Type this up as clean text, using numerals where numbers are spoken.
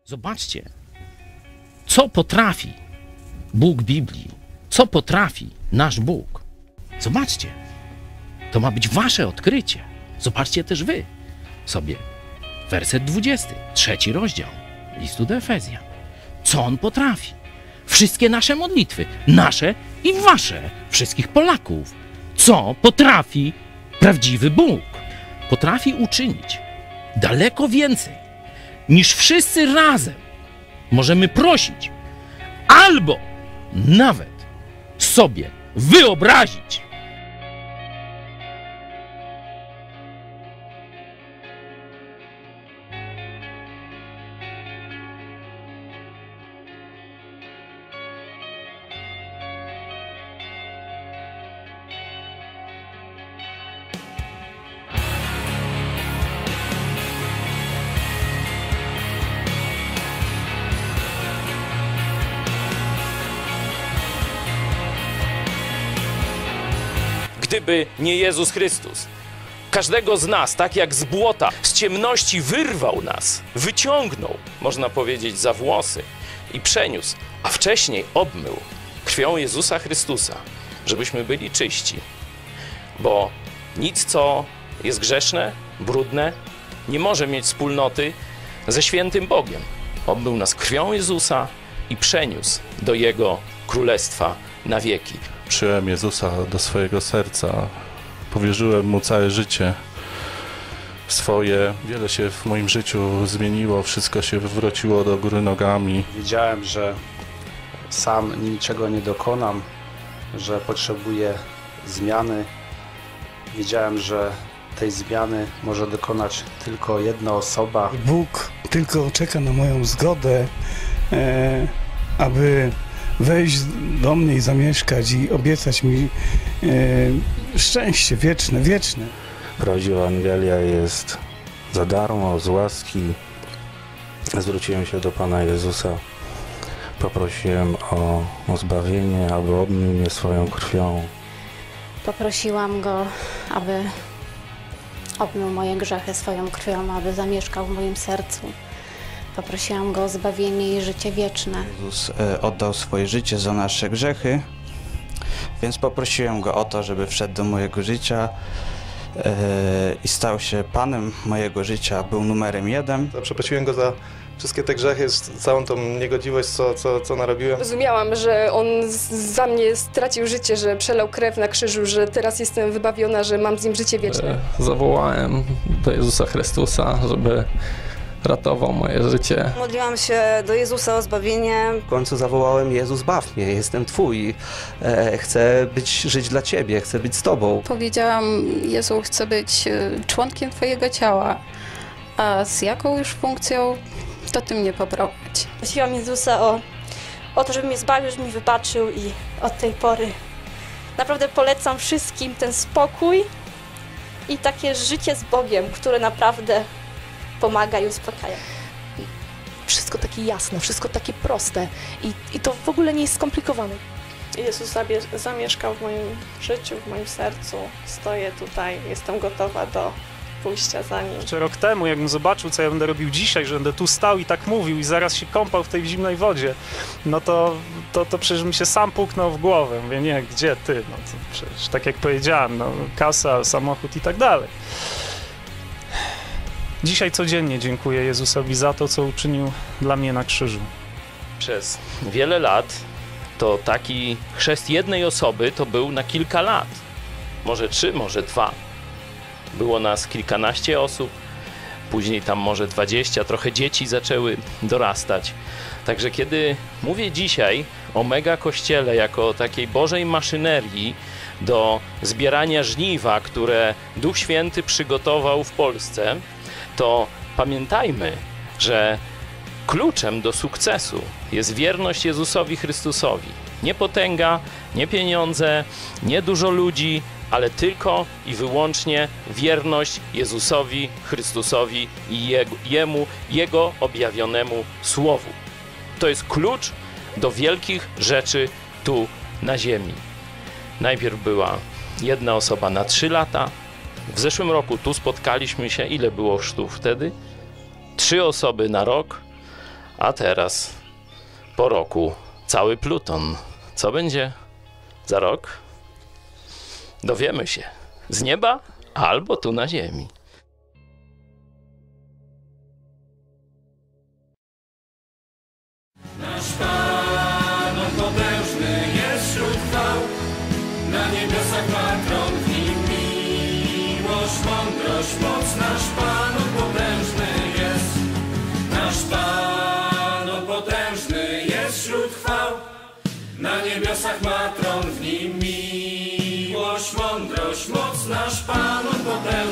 Zobaczcie, co potrafi Bóg Biblii, co potrafi nasz Bóg. Zobaczcie, to ma być wasze odkrycie. Zobaczcie też wy sobie werset 20, 3 rozdział listu do Efezjan. Co on potrafi? Wszystkie nasze modlitwy, nasze i wasze, wszystkich Polaków. Co potrafi prawdziwy Bóg? Potrafi uczynić daleko więcej, niż wszyscy razem możemy prosić, albo nawet sobie wyobrazić. Gdyby nie Jezus Chrystus, każdego z nas, tak jak z błota, z ciemności wyrwał nas, wyciągnął, można powiedzieć, za włosy i przeniósł, a wcześniej obmył krwią Jezusa Chrystusa, żebyśmy byli czyści. Bo nic, co jest grzeszne, brudne, nie może mieć wspólnoty ze świętym Bogiem. Obmył nas krwią Jezusa i przeniósł do Jego Królestwa na wieki. Przyjąłem Jezusa do swojego serca, powierzyłem Mu całe życie swoje. Wiele się w moim życiu zmieniło, wszystko się wywróciło do góry nogami. Wiedziałem, że sam niczego nie dokonam, że potrzebuję zmiany. Wiedziałem, że tej zmiany może dokonać tylko jedna osoba. Bóg tylko czeka na moją zgodę, aby wejść do mnie i zamieszkać i obiecać mi szczęście wieczne, wieczne. Prawdziwa Ewangelia jest za darmo, z łaski. Zwróciłem się do Pana Jezusa, poprosiłem o zbawienie, aby obmył mnie swoją krwią. Poprosiłam Go, aby obmył moje grzechy swoją krwią, aby zamieszkał w moim sercu. Poprosiłam Go o zbawienie i życie wieczne. Jezus oddał swoje życie za nasze grzechy, więc poprosiłem Go o to, żeby wszedł do mojego życia i stał się Panem mojego życia, był numerem 1. Przeprosiłem Go za wszystkie te grzechy, całą tą niegodziwość, co narobiłem. Rozumiałam, że On za mnie stracił życie, że przelał krew na krzyżu, że teraz jestem wybawiona, że mam z Nim życie wieczne. Zawołałem do Jezusa Chrystusa, żeby ratował moje życie. Modliłam się do Jezusa o zbawienie. W końcu zawołałem: Jezus, baw mnie, jestem Twój, chcę żyć dla Ciebie, chcę być z Tobą. Powiedziałam: Jezu, chcę być członkiem Twojego ciała, a z jaką już funkcją, to Ty mnie poprowadź. Prosiłam Jezusa o to, żeby mnie zbawił, żeby mi wybaczył i od tej pory naprawdę polecam wszystkim ten spokój i takie życie z Bogiem, które naprawdę pomaga i uspokaja. Wszystko takie jasne, wszystko takie proste i to w ogóle nie jest skomplikowane. Jezus zamieszkał w moim życiu, w moim sercu. Stoję tutaj, jestem gotowa do pójścia za Nim. Jeszcze rok temu, jakbym zobaczył, co ja będę robił dzisiaj, że będę tu stał i tak mówił i zaraz się kąpał w tej zimnej wodzie, no to przecież mi się sam puknął w głowę. Mówię: nie, gdzie ty? No to przecież tak jak powiedziałem, no kasa, samochód i tak dalej. Dzisiaj codziennie dziękuję Jezusowi za to, co uczynił dla mnie na krzyżu. Przez wiele lat to taki chrzest jednej osoby to był na kilka lat. Może 3, może 2. Było nas kilkanaście osób, później tam może 20, trochę dzieci zaczęły dorastać. Także kiedy mówię dzisiaj o mega kościele jako takiej Bożej maszynerii do zbierania żniwa, które Duch Święty przygotował w Polsce, to pamiętajmy, że kluczem do sukcesu jest wierność Jezusowi Chrystusowi. Nie potęga, nie pieniądze, nie dużo ludzi, ale tylko i wyłącznie wierność Jezusowi Chrystusowi i Jego objawionemu Słowu. To jest klucz do wielkich rzeczy tu na ziemi. Najpierw była jedna osoba na 3 lata. W zeszłym roku tu spotkaliśmy się. Ile było chrztów wtedy? 3 osoby na rok. A teraz, po roku, cały Pluton. Co będzie za rok? Dowiemy się. Z nieba albo tu na ziemi. Nasz Pan, on potężny jest wśród chwał, na niebiosach ma tron, w nim miłość, mądrość, moc. Nasz Pan, on potężny jest. Nasz Pan, on potężny jest wśród chwał, na niebiosach ma tron, w nim miłość, mądrość, moc. Nasz Pan, on potężny